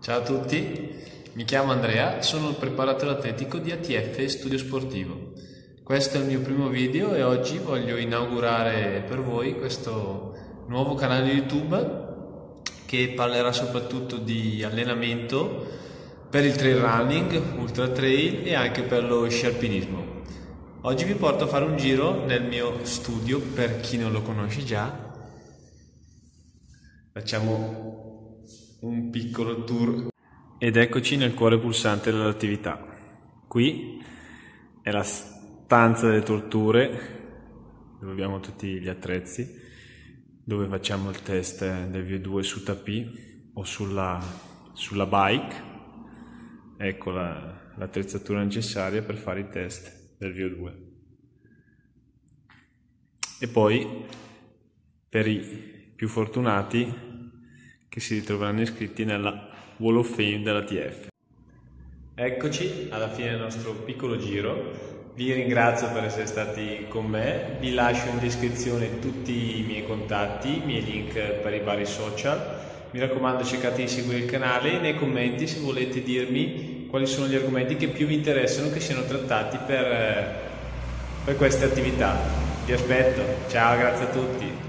Ciao a tutti, mi chiamo Andrea, sono il preparatore atletico di ATF Studio Sportivo. Questo è il mio primo video e oggi voglio inaugurare per voi questo nuovo canale YouTube che parlerà soprattutto di allenamento per il trail running, ultra trail e anche per lo sci alpinismo. Oggi vi porto a fare un giro nel mio studio, per chi non lo conosce già. Facciamo un piccolo tour ed eccoci nel cuore pulsante dell'attività. Qui è la stanza delle torture dove abbiamo tutti gli attrezzi, dove facciamo il test del VO2 su tapis o sulla bike. Ecco l'attrezzatura necessaria per fare i test del VO2. E poi per i più fortunati che si ritroveranno iscritti nella Wall of Fame della TF. Eccoci alla fine del nostro piccolo giro. Vi ringrazio per essere stati con me, vi lascio in descrizione tutti i miei contatti, i miei link per i vari social. Mi raccomando, cercate di seguire il canale e nei commenti se volete dirmi quali sono gli argomenti che più vi interessano che siano trattati per queste attività. Vi aspetto, ciao, grazie a tutti.